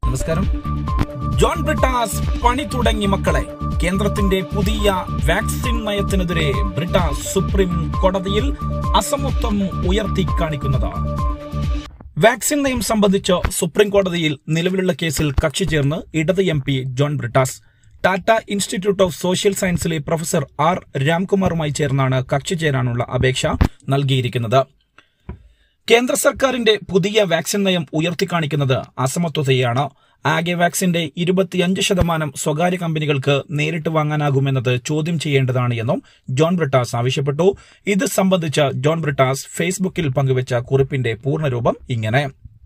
നമസ്കാരം. ജോൺ ബ്രിട്ടാസ് പണി തുടങ്ങി മക്കളെ. കേന്ദ്രത്തിന്റെ പുതിയ വാക്സിൻ നയത്തിനെതിരെ ബ്രിട്ടാസ് സുപ്രീം കോടതിയിൽ അസമത്വം ഉയർത്തി കാണിക്കുന്നത്. വാക്സിൻ നയം സംബന്ധിച്ച് സുപ്രീം കോടതിയിൽ നിലവിലുള്ള കേസിൽ കക്ഷി ചേർന്ന് ഇടത് MP John Brittas. Tata institute of social സയൻസിലെ പ്രൊഫസർ R. രാംകുമാറുമായി ചേർന്നാണ് കക്ഷി ചേരാനുള്ള അപേക്ഷ നൽകിയിരിക്കുന്നത്. കേന്ദ്ര സർക്കാരിന്റെ പുതിയ വാക്സിൻ നയം ഉയർത്തിക്കാണിക്കുന്നത് അസമത്വത്തെയാണ്. ആകെ വാക്സിന്റെ 25% സ്വകാര്യ കമ്പനികൾക്ക് നേരിട്ട് വാങ്ങാനാകുമെന്നത് ചോദ്യം ചെയ്യേണ്ടതാണ് എന്നും ജോൺ ബ്രിട്ടാസ് ആവശ്യപ്പെട്ടു. ഇത് സംബന്ധിച്ച് ജോൺ ബ്രിട്ടാസ് ഫേസ്ബുക്കിൽ പങ്കുവച്ച കുറിപ്പിന്റെ പൂർണ്ണരൂപം ഇങ്ങനെ: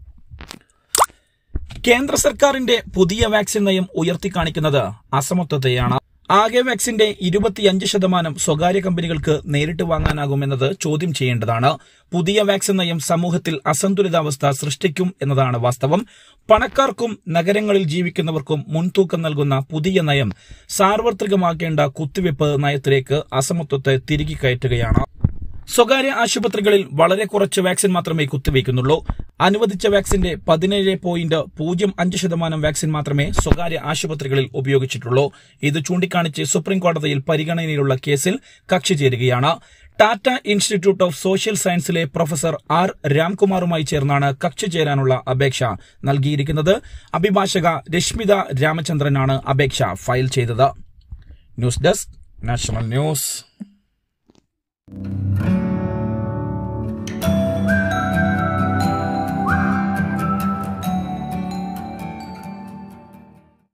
കേന്ദ്ര സർക്കാരിന്റെ പുതിയ വാക്സിൻ നയം ഉയർത്തിക്കാണിക്കുന്നത് അസമത്വത്തെയാണ്. ആകെ വാക്സിന്റെ 25% സ്വകാര്യ കമ്പനികൾക്ക് നേരിട്ട് വാങ്ങാനാകുമെന്നത് ചോദ്യം ചെയ്യേണ്ടതാണ്. പുതിയ വാക്സിൻ നയം സമൂഹത്തിൽ അസന്തുലിതാവസ്ഥ സൃഷ്ടിക്കും എന്നതാണ് വാസ്തവം. പണക്കാർക്കും നഗരങ്ങളിൽ ജീവിക്കുന്നവർക്കും മുൻതൂക്കം നൽകുന്ന പുതിയ നയം സാർവത്രികമാക്കേണ്ട കുത്തിവയ്പ് നയത്തിലേക്ക് അസമത്വത്തെ തിരികെ കയറ്റുകയാണ്. സ്വകാര്യ ആശുപത്രികളിൽ വളരെ കുറച്ച് വാക്സിൻ മാത്രമേ കുത്തിവയ്ക്കുന്നുള്ളൂ. അനുവദിച്ച വാക്സിന്റെ 17.05% വാക്സിൻ മാത്രമേ സ്വകാര്യ ആശുപത്രികളിൽ ഉപയോഗിച്ചിട്ടുള്ളൂ. ഇത് ചൂണ്ടിക്കാണിച്ച് സുപ്രീം കോടതിയിൽ പരിഗണനയിലുള്ള കേസിൽ കക്ഷി ചേരുകയാണ്. ടാറ്റ ഇൻസ്റ്റിറ്റ്യൂട്ട് ഓഫ് സോഷ്യൽ സയൻസിലെ പ്രൊഫസർ R. രാംകുമാറുമായി ചേർന്നാണ് കക്ഷി ചേരാനുള്ള അപേക്ഷ നൽകിയിരിക്കുന്നത്. അഭിഭാഷക രശ്മിത രാമചന്ദ്രനാണ് അപേക്ഷ ഫയൽ ചെയ്തത്. News desk, national news.